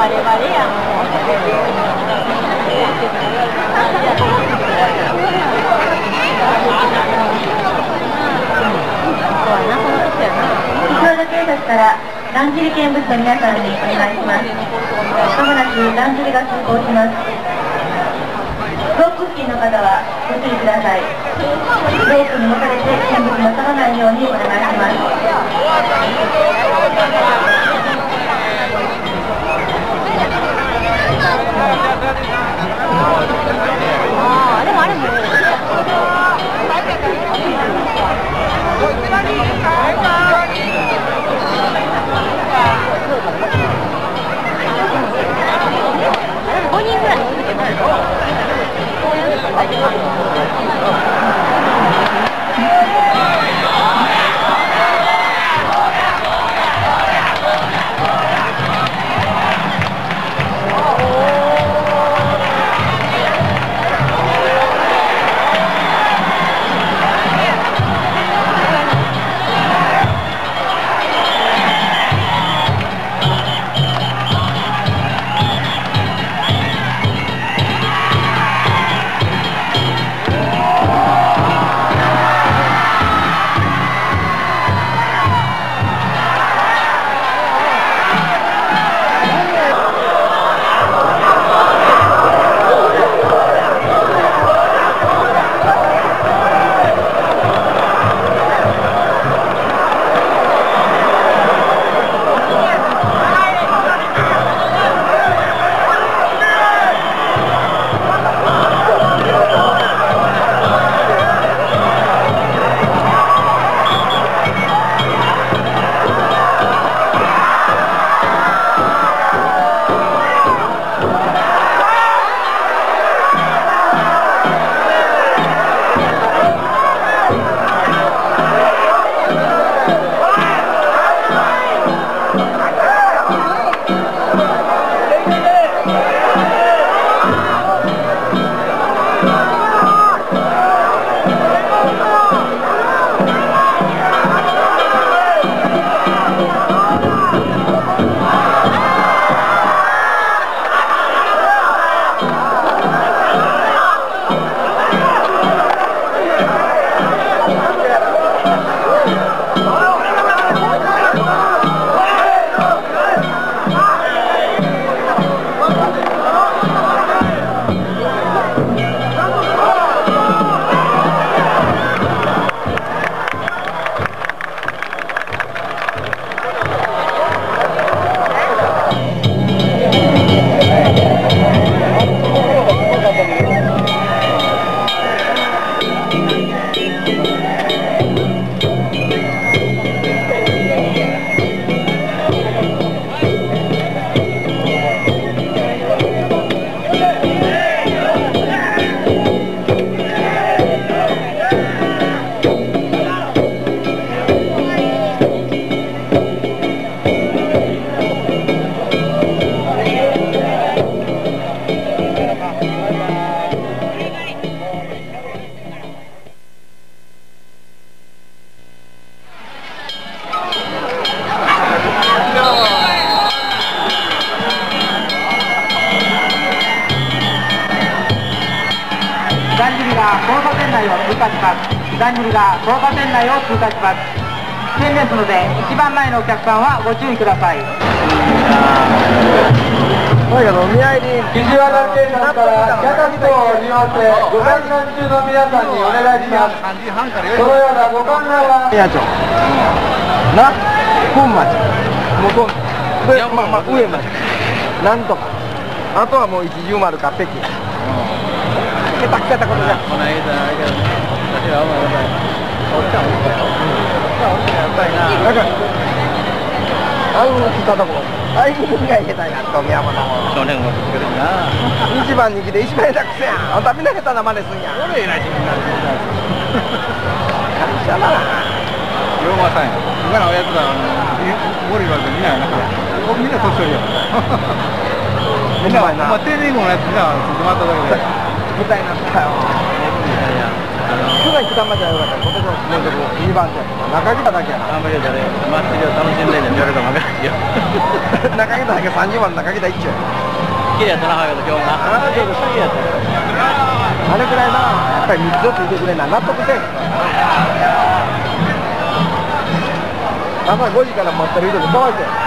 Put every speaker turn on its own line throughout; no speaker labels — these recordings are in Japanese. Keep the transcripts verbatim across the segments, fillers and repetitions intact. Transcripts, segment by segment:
バレバレやん。
石和田警察からだんじり見物の皆さんにお願いします。まもなくだんじりが通行します。ロープ付近の方はご注意ください。ロープに持たれて見物なさらないようにお願いします。
ああ、でもあれもごにんぐらい乗ってないの？
だんじりが交差点内を通過します。危険ですので一番前のお客さんはご注意ください。だけど見合いに
石和田警察からキャタクトを利用してご観覧中の皆さんにお願いします。そのようなご観覧は
宮町な本町もうで、まあまあ上までなんとかあとはもう一重丸か北京けたけたことじゃこの間私は思うよおっちゃんおったよやっぱりななんかあの来たとこあいにが下手になった宮本も去年も作るな一番人気で一番下手くせやんあんたみんな下手な真似すんやん俺偉い人になる感謝だな龍馬さんや今のおやつだゴリラでみんなやなみんな年寄りやみんなまあ定年後のやつみんなついてもらっただけで舞台になったよあ去年来たまではよかった。今年はもうでもにばん手やった。中北だけやな。
あんまりじゃね、祭りを楽しんでんねん、夜が負けないよ。
中北だけさんじゅうばんの中北一丁や。
綺麗やったな、母親の今日な。
ああ、そうです。
綺麗やった。
あれくらいな、やっぱりみっつついてくれな、納得せん。朝ごじから待ってる人でかわいそうや。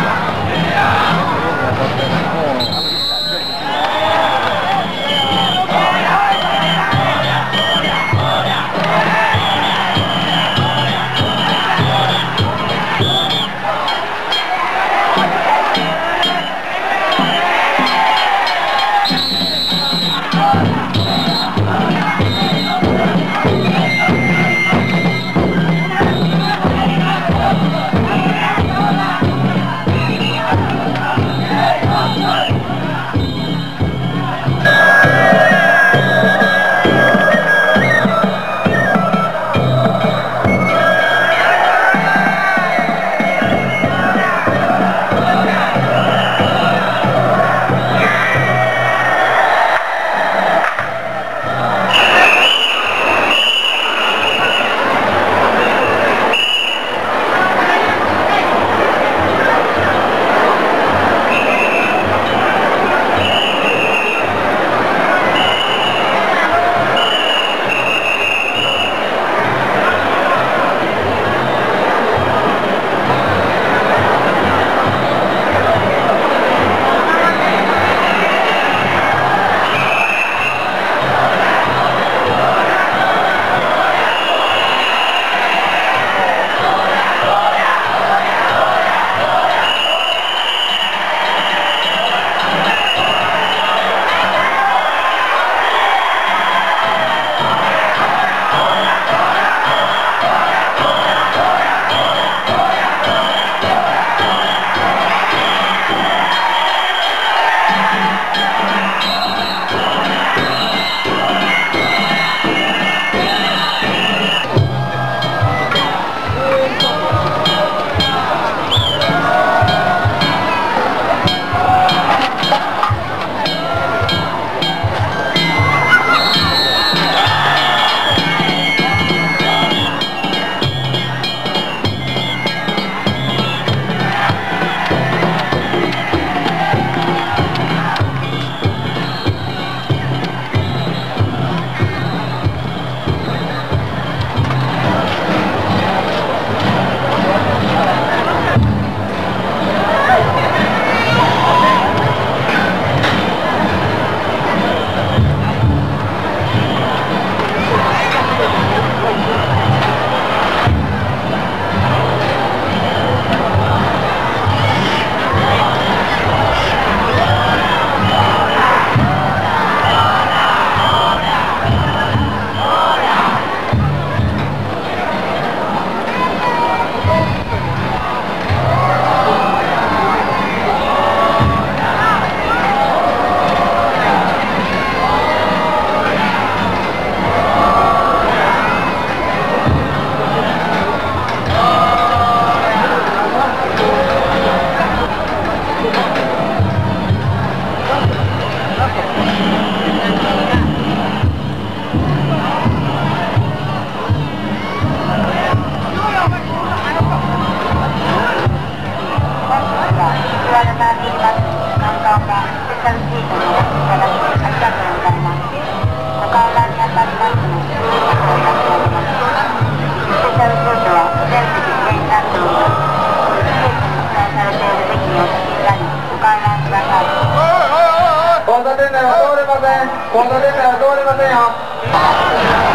交差点内は通れませんよ。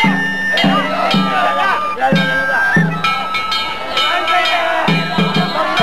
いやいやいやいや。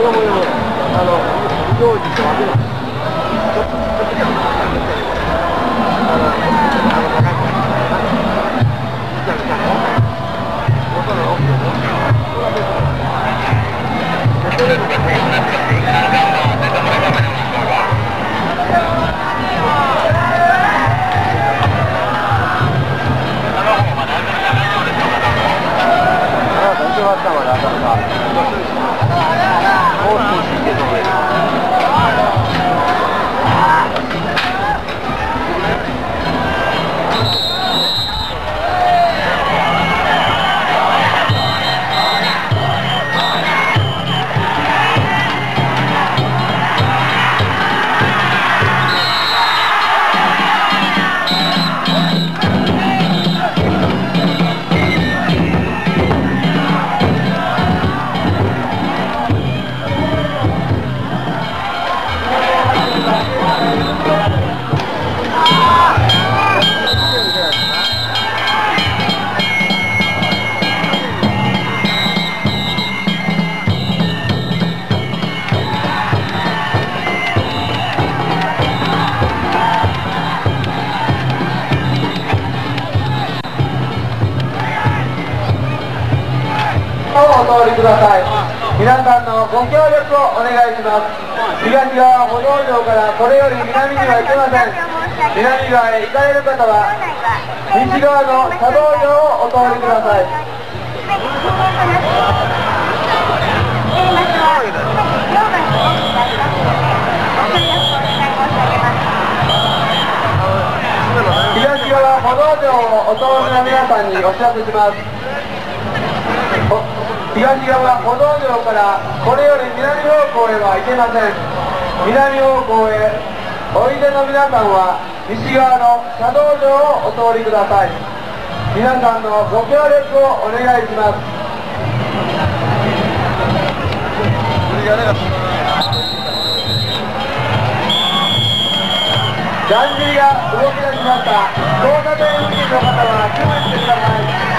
思うよ。あの行事と分けろ。ちょっとちょっとあのあの高い声。じゃあじゃあ音の奥を。
お通りください。皆さんのご協力をお願いします。東側歩道上からこれより南には行けません。南側へ行かれる方は西側の車道上をお通りください。東側歩道上をお通りの皆さんにお知らせします。東側歩道上からこれより南方向へは行けません。南方向へおいでの皆さんは西側の車道上をお通りください。皆さんのご協力をお願いします。だんじりが動き出しました。交差点付近の方は注意してください。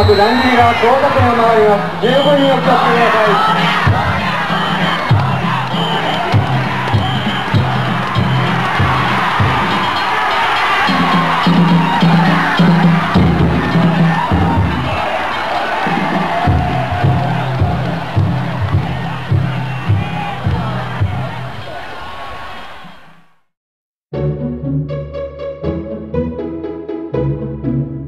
もなくだんじりが交差点を回ります。十分にお気をつけください。
「